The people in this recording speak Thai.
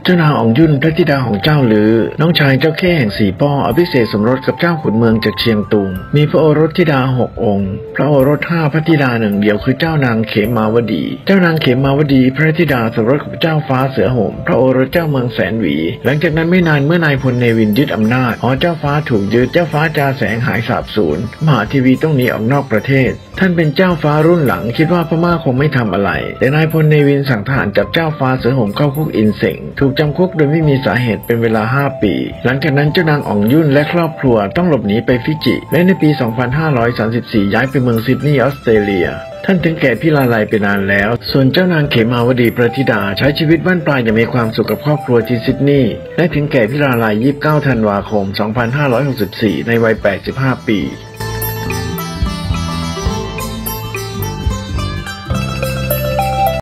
จ้านางอ่องยุ่นพระธิดาของเจ้าหรือน้องชายเจ้าเข้แห่งสีป้ออภิเษกสมรสกับเจ้าขุนเมืองจากเชียงตุงมีพระโอรสธิดา6 องค์พระโอรส5พระธิดา1 เดียวคือเจ้านางเขมาวดีเจ้านางเขมาวดีพระธิดาสมรสกับเจ้าฟ้าเสือโหมพระโอรสเจ้าเมืองแสนหวีหลังจากนั้นไม่นานเมื่อนายพลเนวินยึดอำนาจหอเจ้าฟ้าถูกยึดเจ้าฟ้าจาแสงหายสาบสูญมหาเทวีต้องหนีออกนอกประเทศท่านเป็นเจ้าฟ้ารุ่นหลังคิดว่าพม่าคงไม่ทำอะไรแต่นายพลเนวินสั่งทหารจับเจ้าฟ้าเสือโหมเข้าคุกอินเส็งถูกจำคุกโดยไม่มีสาเหตุเป็นเวลา5 ปีหลังจากนั้นเจ้านางอ่องยุ่นและครอบครัวต้องหลบหนีไปฟิจิและในปี 2534 ย้ายไปเมืองซิดนีย์ออสเตรเลียท่านถึงแก่พิราลัยไปนานแล้วส่วนเจ้านางเขมาวดีพระธิดาใช้ชีวิตบ้านปลายอย่างมีความสุขกับครอบครัวที่ซิดนีย์และถึงแก่พิราลัย 29 ธันวาคม 2564 ในวัย 85 ปี